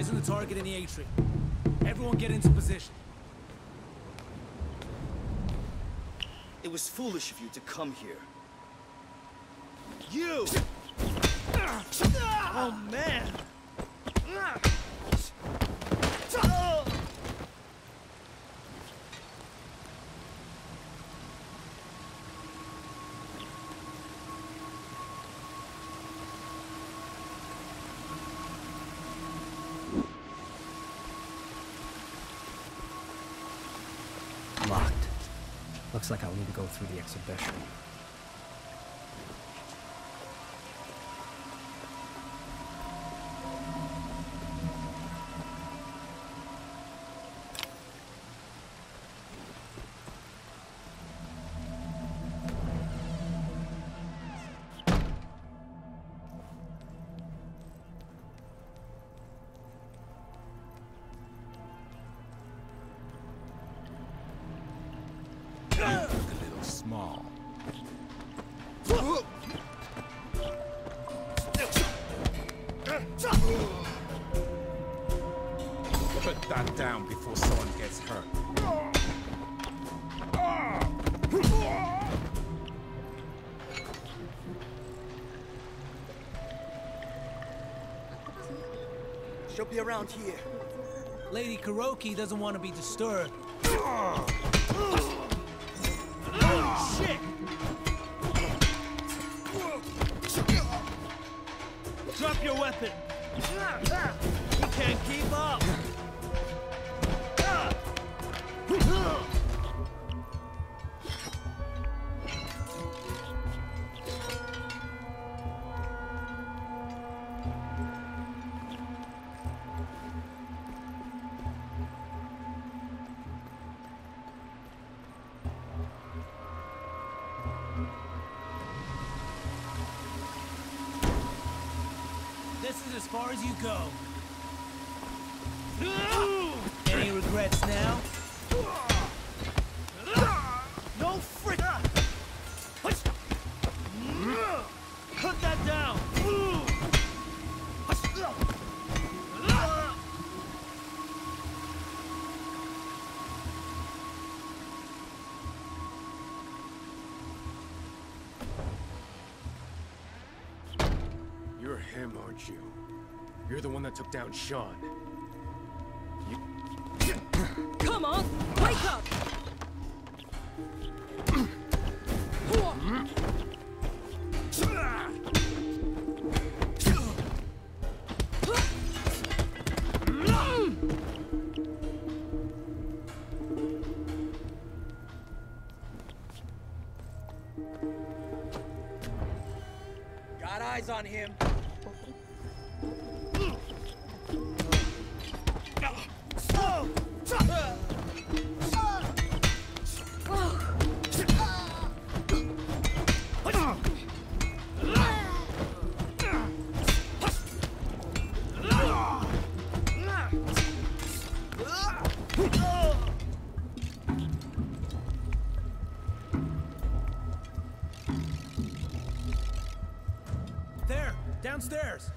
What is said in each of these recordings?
Eyes on the target in the atrium. Everyone get into position. It was foolish of you to come here. You! Oh, man! Locked. Looks like I'll need to go through the exhibition. Small. Put that down before someone gets hurt. She'll be around here. Lady Kuroki doesn't want to be disturbed. Shit! Drop your weapon! You can't keep up! This is as far as you go. Any regrets now? No frick! Put that down! You're him, aren't you? You're the one that took down Sean. Come on, wake up! Got eyes on him. There, downstairs.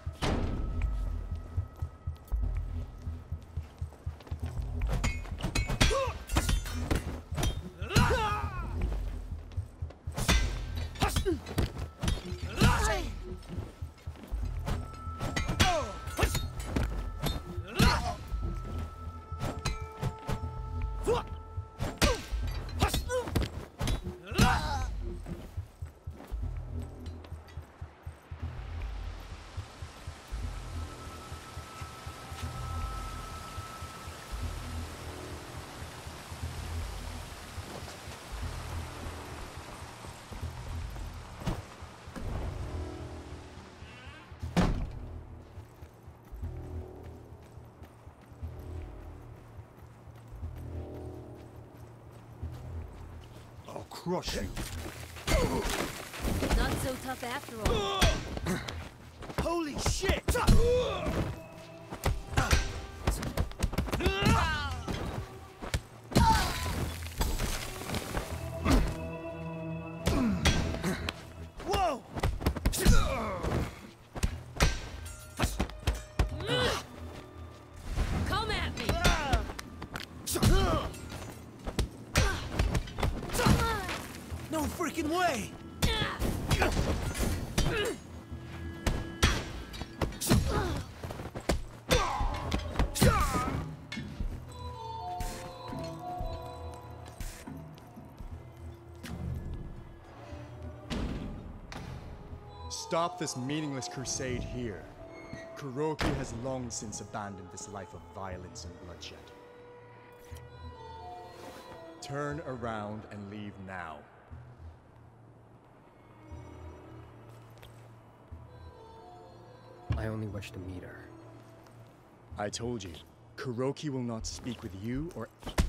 I'll crush you. Not so tough after all. Holy shit! Whoa! way! Stop this meaningless crusade here. Kuroki has long since abandoned this life of violence and bloodshed. Turn around and leave now. I only wish to meet her. I told you, Kuroki will not speak with you or...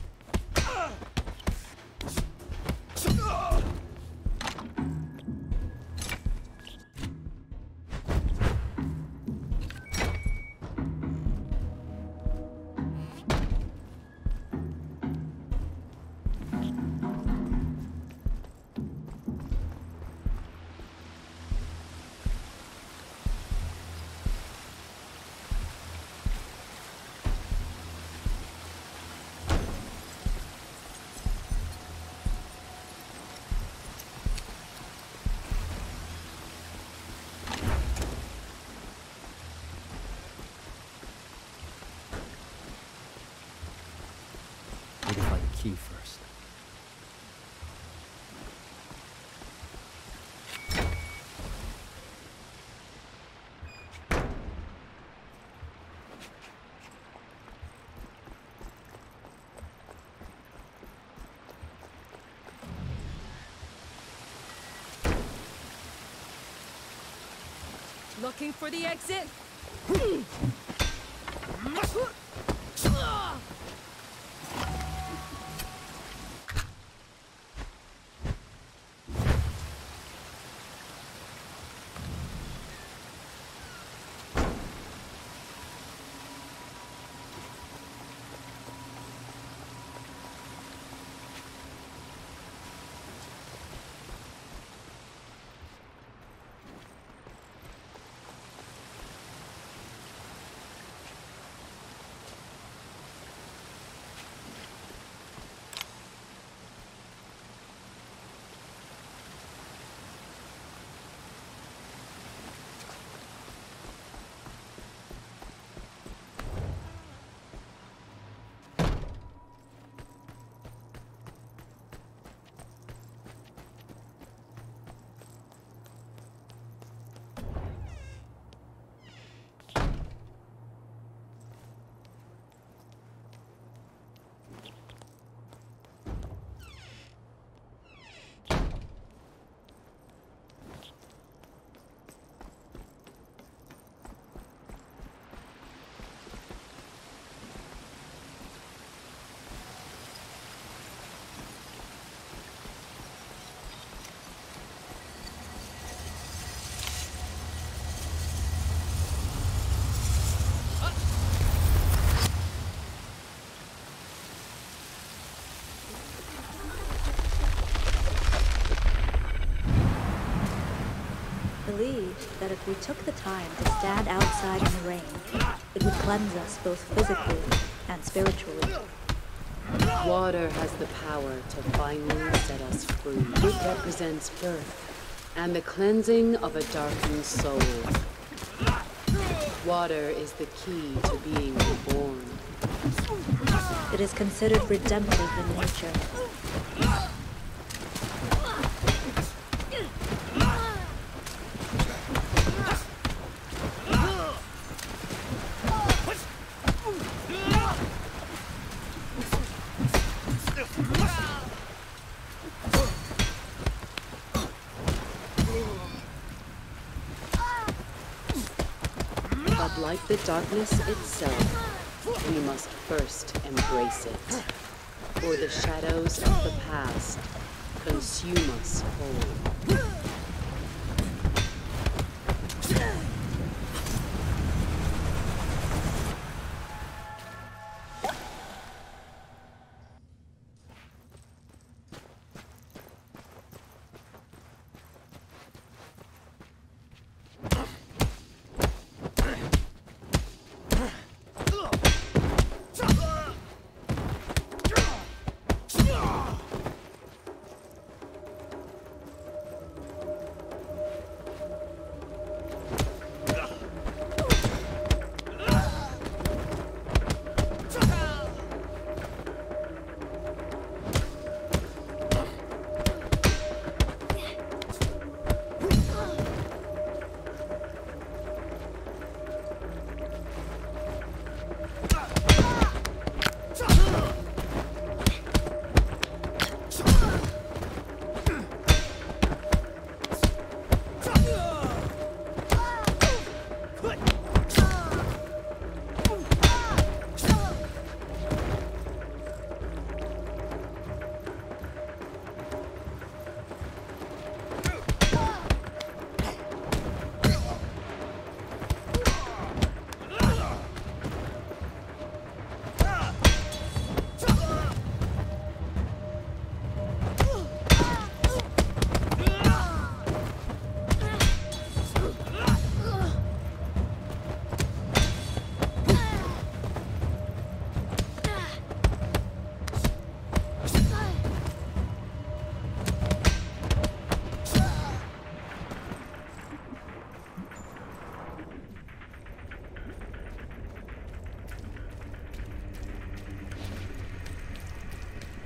Need to find a key first. Looking for the exit? Believed that if we took the time to stand outside in the rain, it would cleanse us both physically and spiritually. Water has the power to finally set us free. It represents birth and the cleansing of a darkened soul. Water is the key to being reborn. It is considered redemptive in nature. But like the darkness itself, we must first embrace it, or the shadows of the past consume us whole.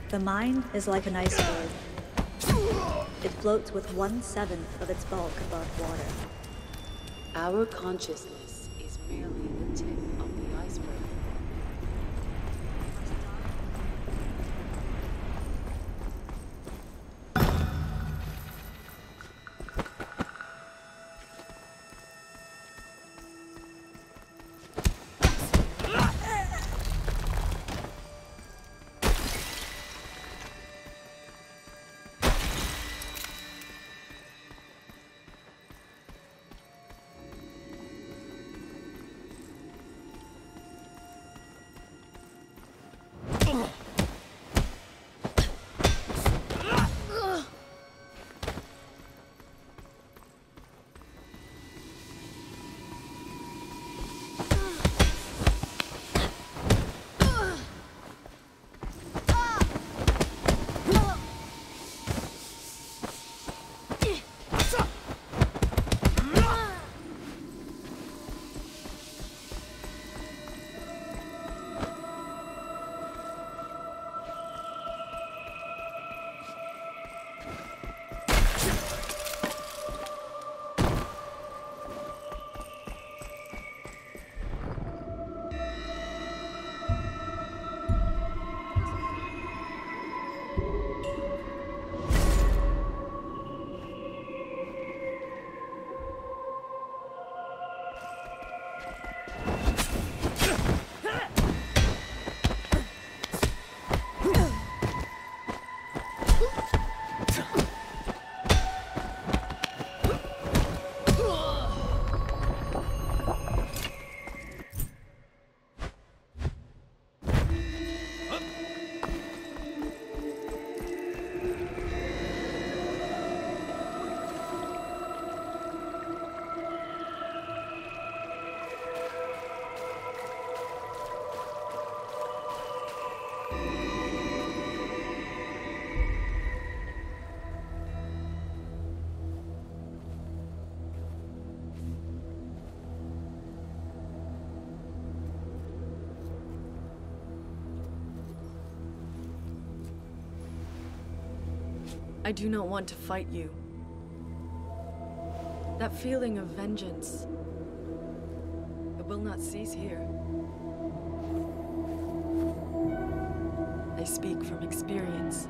The mind is like an iceberg. It floats with 1/7 of its bulk above water. Our consciousness is merely the tip of the iceberg. I do not want to fight you. That feeling of vengeance, it will not cease here. I speak from experience.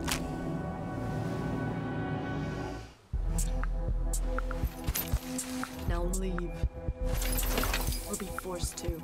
Now leave, or be forced to.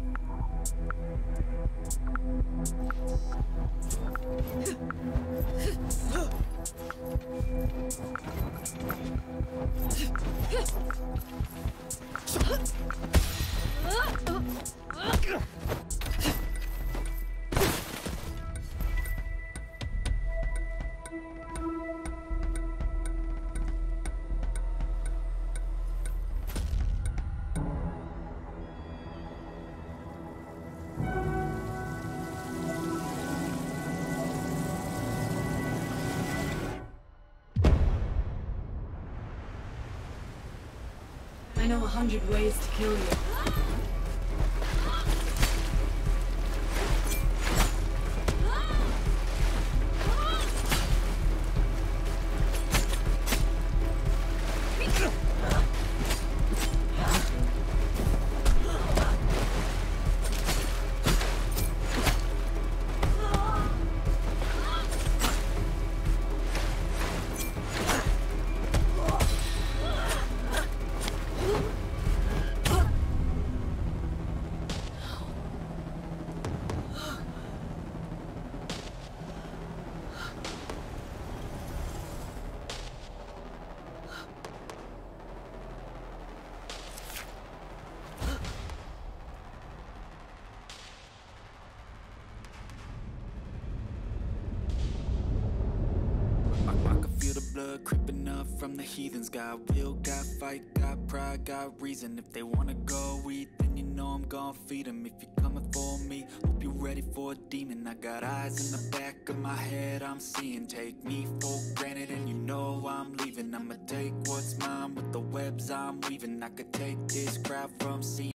I know 100 ways to kill you. Blood creeping up from the heathens. Got will, got fight, got pride, got reason. If they wanna go eat, then you know I'm gon' feed them. If you're coming for me, hope you're ready for a demon. I got eyes in the back of my head, I'm seeing. Take me for granted and you know I'm leaving. I'ma take what's mine with the webs I'm weaving. I could take this crowd from seeing